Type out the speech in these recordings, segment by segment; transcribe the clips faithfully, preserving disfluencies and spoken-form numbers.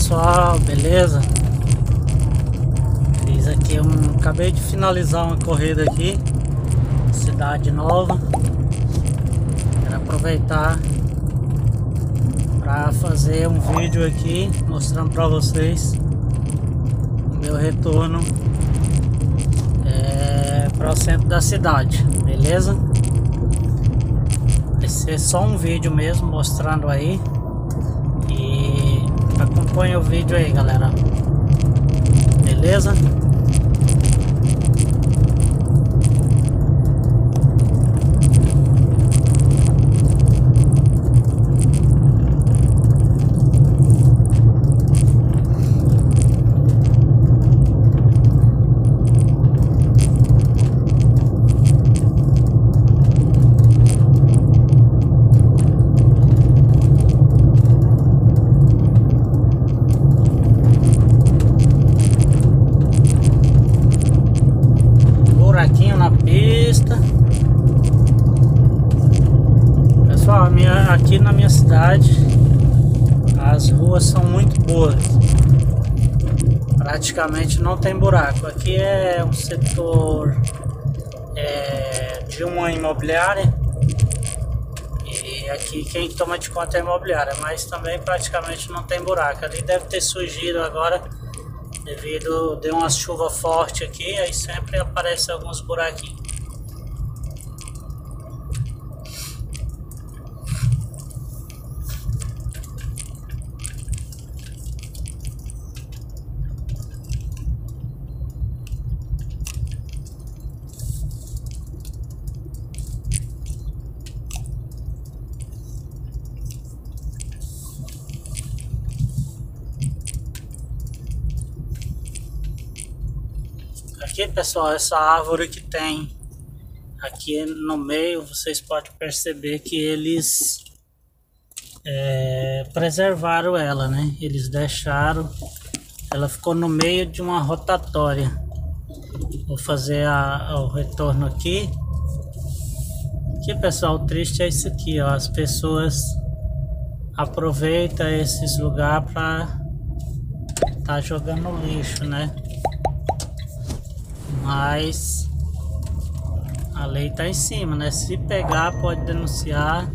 pessoal, beleza? Fiz aqui um, acabei de finalizar uma corrida aqui, Cidade Nova. Quero aproveitar para fazer um vídeo aqui mostrando para vocês o meu retorno é, para o centro da cidade, beleza? Vai ser só um vídeo mesmo mostrando aí. E acompanha o vídeo aí, galera. Beleza? Buraquinho na pista. Pessoal, a minha, aqui na minha cidade as ruas são muito boas, praticamente não tem buraco. Aqui é um setor é, de uma imobiliária, e aqui quem toma de conta é a imobiliária, mas também praticamente não tem buraco. Ali deve ter surgido agora devido de uma chuva forte aqui, aí sempre aparece alguns buraquinhos. Aqui, pessoal, essa árvore que tem aqui no meio, vocês podem perceber que eles é, preservaram ela, né? Eles deixaram, ela ficou no meio de uma rotatória. Vou fazer a, o retorno aqui. Aqui, pessoal, o triste é isso aqui, ó. As pessoas aproveitam esses lugares para tá jogando lixo, né? Mas a lei tá em cima, né? Se pegar, pode denunciar.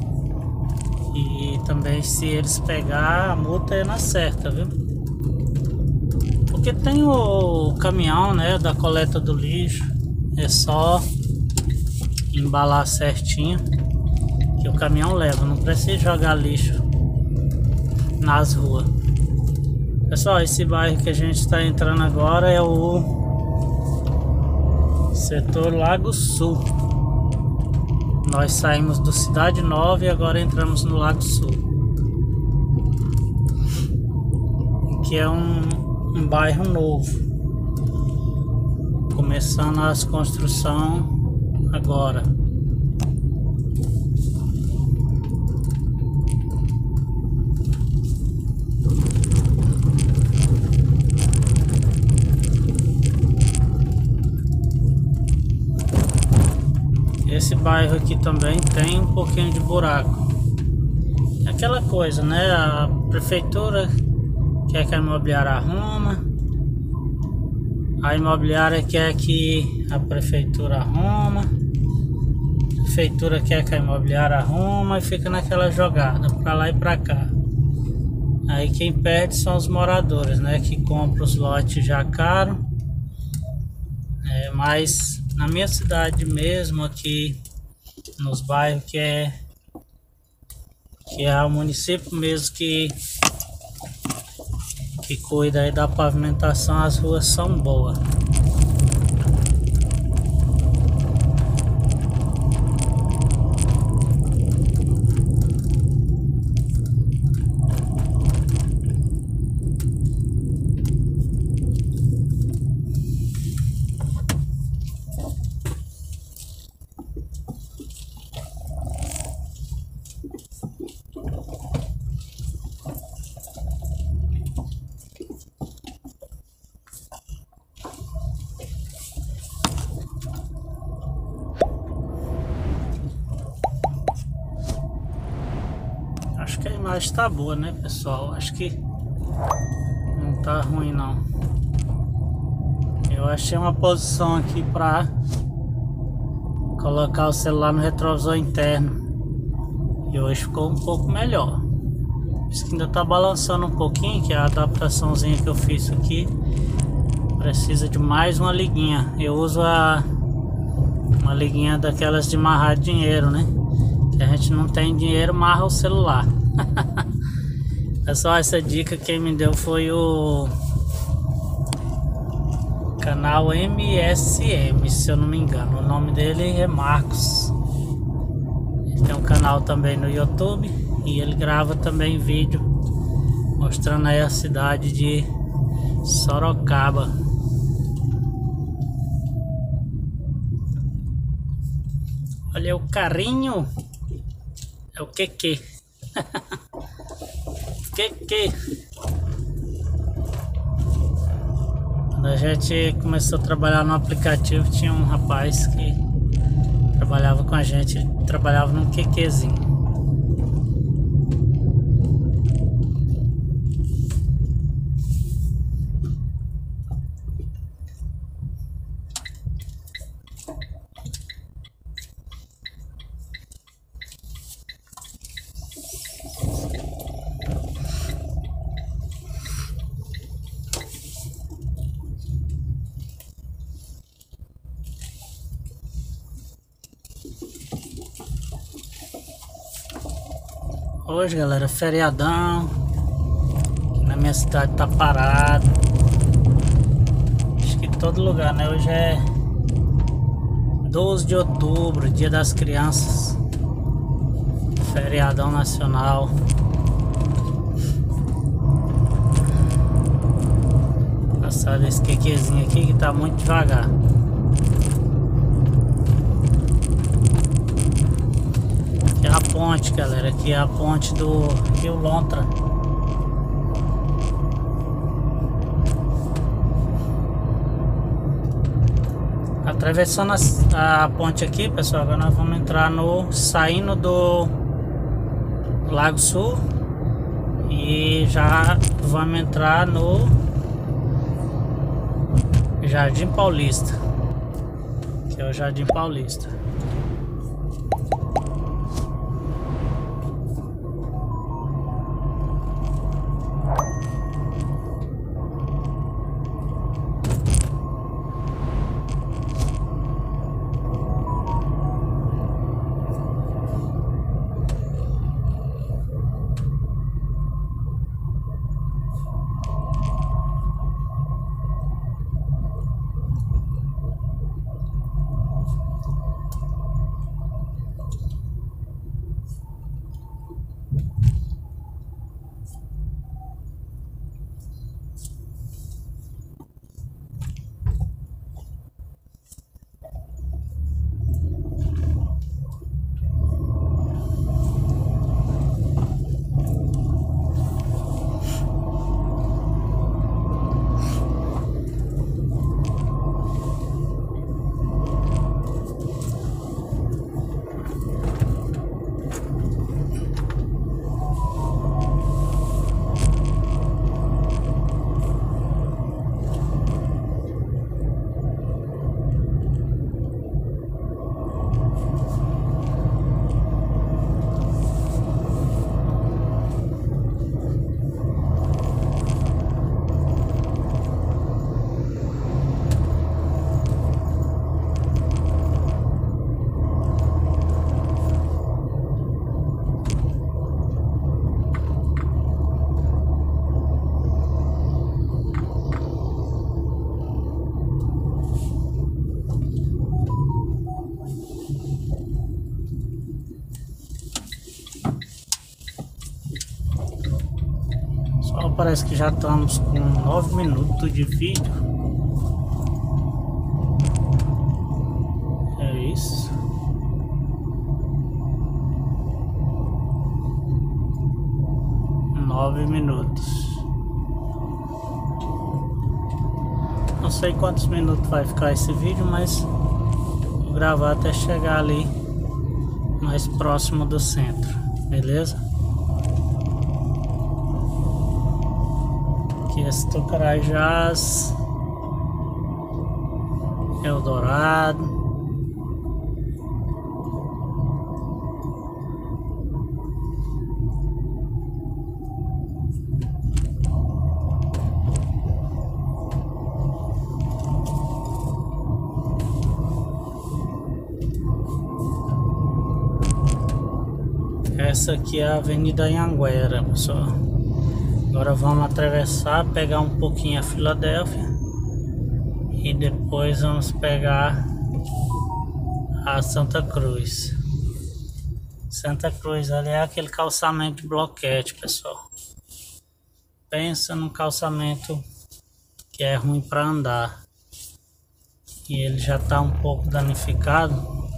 E também, se eles pegar, a multa é na certa, viu? Porque tem o caminhão, né, da coleta do lixo. É só embalar certinho que o caminhão leva. Não precisa jogar lixo nas ruas. Pessoal, esse bairro que a gente está entrando agora é o setor Lago Sul. Nós saímos do Cidade Nova e agora entramos no Lago Sul, que é um, um bairro novo, começando as construções agora. Esse bairro aqui também tem um pouquinho de buraco. É aquela coisa, né? A prefeitura quer que a imobiliária arruma, a imobiliária quer que a prefeitura arruma, a prefeitura quer que a imobiliária arruma, e fica naquela jogada pra lá e pra cá. Aí quem perde são os moradores, né? Que compram os lotes já caro. É, mas na minha cidade mesmo, aqui nos bairros que é que é o município mesmo que que cuida aí da pavimentação, as ruas são boas. Acho que a imagem tá boa, né, pessoal? Acho que Não tá ruim não. Eu achei uma posição aqui pra colocar o celular no retrovisor interno. E hoje ficou um pouco melhor. Isso que ainda tá balançando um pouquinho, que é a adaptaçãozinha que eu fiz aqui. Precisa de mais uma liguinha. Eu uso a uma liguinha daquelas de amarrar dinheiro, né? Que a gente não tem dinheiro, amarra o celular. Pessoal, essa dica quem me deu foi o canal M S M, se eu não me engano. O nome dele é Marcos. Ele tem um canal também no YouTube e ele grava também vídeo mostrando aí a cidade de Sorocaba. Olha o carrinho. É o que que? que que? Quando a gente começou a trabalhar no aplicativo, tinha um rapaz que trabalhava com a gente, ele trabalhava num QQzinho. Hoje, galera, feriadão. Aqui na minha cidade tá parado. Acho que em todo lugar, né? Hoje é doze de outubro, dia das crianças. Feriadão nacional. Passar esse quequezinho aqui que tá muito devagar. Aqui é a ponte, galera. Aqui é a ponte do Rio Lontra. Atravessando a, a ponte aqui, pessoal, agora nós vamos entrar no... Saindo do Lago Sul. E já vamos entrar no Jardim Paulista. Que é o Jardim Paulista. Parece que já estamos com nove minutos de vídeo. É isso. Nove minutos. Não sei quantos minutos vai ficar esse vídeo, mas vou gravar até chegar ali mais próximo do centro, beleza? Aqui esse Tucarajás, Eldorado. Essa aqui é a Avenida Anhanguera, pessoal. Agora vamos atravessar, pegar um pouquinho a Filadélfia e depois vamos pegar a Santa Cruz. Santa Cruz ali é aquele calçamento de bloquete, pessoal. Pensa num calçamento que é ruim para andar e ele já está um pouco danificado,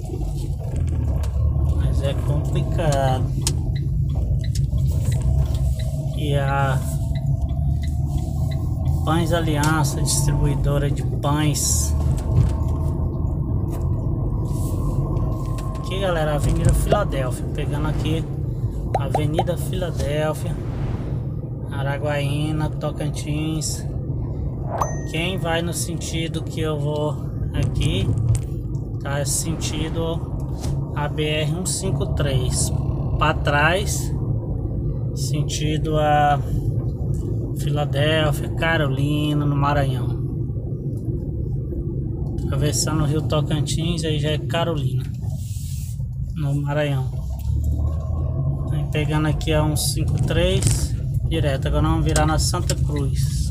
mas é complicado. E a Pães Aliança, distribuidora de pães. Aqui, galera, Avenida Filadélfia. Pegando aqui Avenida Filadélfia, Araguaína, Tocantins. Quem vai no sentido que eu vou aqui, tá? Esse sentido a B R cento e cinquenta e três. Para trás, sentido a Filadélfia, Carolina, no Maranhão. Atravessando o Rio Tocantins, aí já é Carolina, no Maranhão. Aí pegando aqui a cento e cinquenta e três direto. Agora vamos virar na Santa Cruz.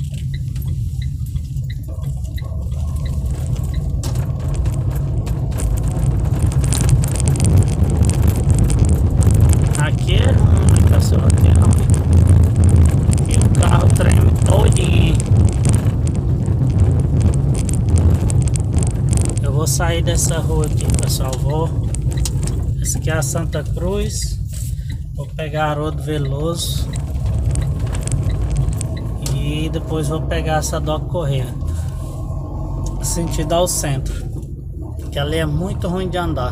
Aqui é ruim, pessoal, aqui é ruim. E o carro treme todinho. Eu vou sair dessa rua aqui, pessoal. Vou. Essa aqui é a Santa Cruz. Vou pegar Haroldo Veloso. E depois vou pegar essa Doc Correia. Sentido ao centro. Que ali é muito ruim de andar.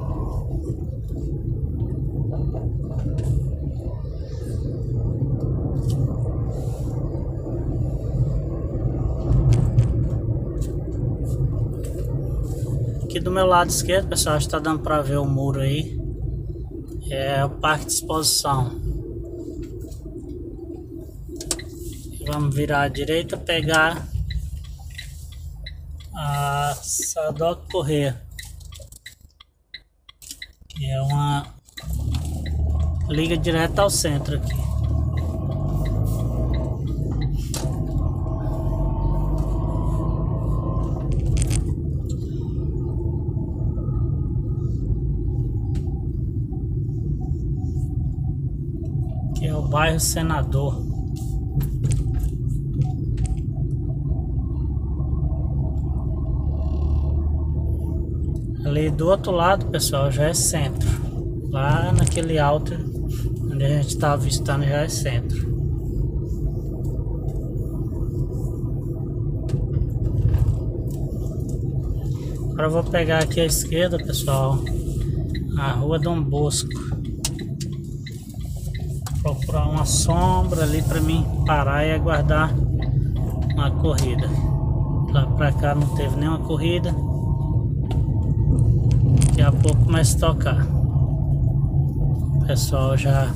Aqui do meu lado esquerdo, pessoal, está dando para ver o muro aí. É o Parque de Exposição. Vamos virar à direita, pegar a Sadoc Correia, que é uma liga direto ao centro aqui. Que é o bairro Senador. Ali do outro lado, pessoal, já é centro. Lá naquele alto onde a gente estava visitando já é centro. Agora eu vou pegar aqui à esquerda, pessoal, a Rua Dom Bosco. Procurar uma sombra ali para mim parar e aguardar uma corrida. Lá pra cá não teve nenhuma corrida. Daqui a pouco começa a tocar. O pessoal já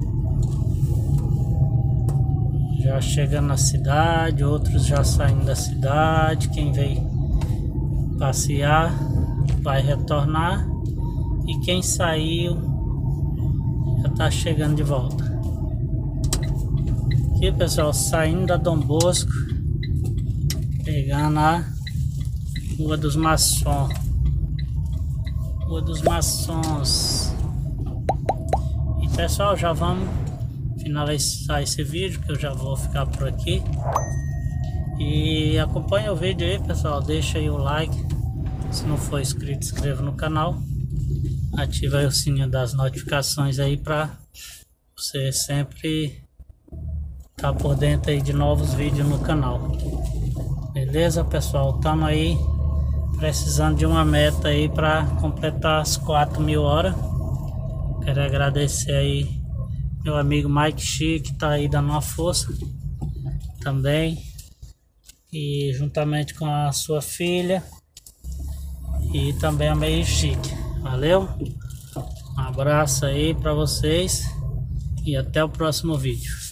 já chegando na cidade, outros já saindo da cidade. Quem veio passear vai retornar, e quem saiu já tá chegando de volta. Aqui, pessoal, saindo da Dom Bosco, pegando a Rua dos Maçons. Rua dos Maçons. E, pessoal, já vamos finalizar esse vídeo, que eu já vou ficar por aqui. E acompanha o vídeo aí, pessoal. Deixa aí o like. Se não for inscrito, inscreva no canal. Ativa aí o sininho das notificações aí para você sempre tá por dentro aí de novos vídeos no canal. Beleza, pessoal? Estamos aí precisando de uma meta aí para completar as quatro mil horas. Quero agradecer aí meu amigo Mike Chi, que tá aí dando uma força. também, e juntamente com a sua filha e também a Meio Chique. Valeu? Um abraço aí para vocês e até o próximo vídeo.